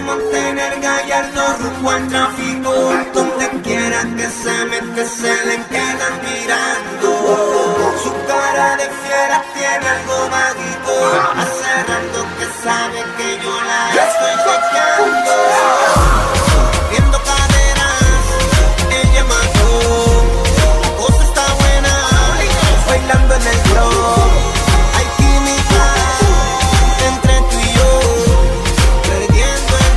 monta en el Gallardo rumbo al tráfico. Donde quiera que se mete se le quedan mirando. Su cara de fiera tiene algo mágico. Hace rato que sabe que yo la estoy chequeando. Viendo caderas, ella mató. La cosa está buena, bailando en el flow. Hay química entre tú y yo, perdiendo el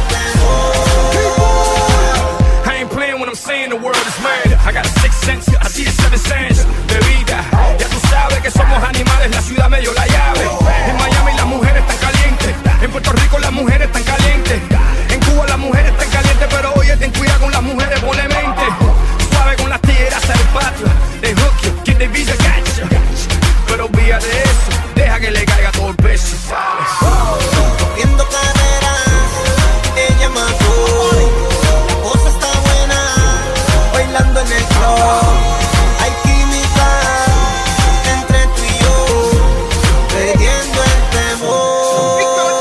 temor. I ain't playing when I'm saying the word is murder. I got a sixth sense, así es seven sense de vida. Ya tú sabes que somos animales, la ciudad me dio la llave. En Miami las mujeres están calientes, en Puerto Rico las mujeres están calientes, en Cuba las mujeres están calientes, pero oye, ten cuidado con las mujeres, ponle mente. Suave con las tijeras al patio, they hook you, get the visa, gotcha. Pero olvídate de eso, deja que le caiga todo el peso, ¿sabes? Viendo caderas, ella mató. La cosa está buena, bailando en el club. Hay química entre tú y yo, perdiendo el temor.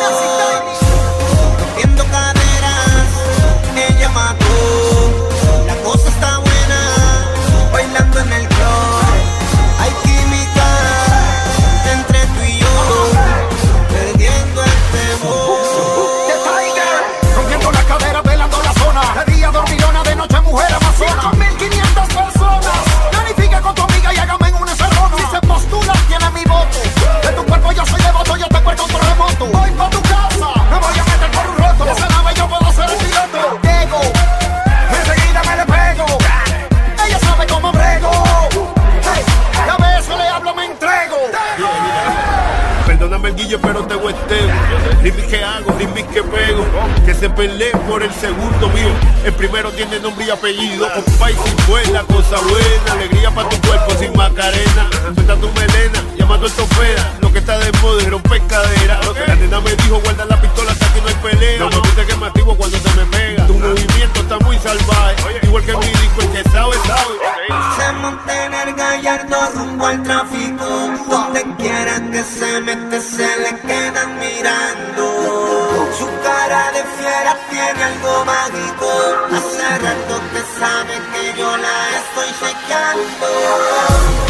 Viendo caderas, ella mató. La cosa está buena, bailando en el club. Hay química entre tú y yo, perdiendo el temor. Rompiendo la cadera, velando la zona. De día dormilona, de noche mujer amazona. 1500 personas. Planifica con tu amiga y hágame en una encerrona. Si se postula, tiene mi voto. De tu cuerpo yo soy devoto, yo te cuento un terremoto. Voy pa' tu casa, me voy a meter por un roto. Esa nave yo puedo ser el piloto. Llego, enseguida me le pego. Ella sabe cómo brego. Hey, y a veces le hablo, me entrego. Perdóname el guille, pero te huesteo. Rimis que hago, rimis que pego. Que se peleen por el segundo mío. El primero tiene nombre y apellido. Ocupa y si fue la cosa buena. Alegría para tu cuerpo sin macarena. Suelta tu melena, llamando el topera. Lo que está de moda es romper cadera. La nena me dijo, guarda la pistola hasta que no hay pelea. No me gusta que me activo cuando se me pega. Tu movimiento está muy salvaje. Igual que mi disco, el que sabe, sabe. Se monta en el Gallardo rumbo al tráfico. Donde quiera que se mete se le quedan mirando. Su cara de fiera tiene algo mágico. Hace rato que sabe que yo la estoy chequeando.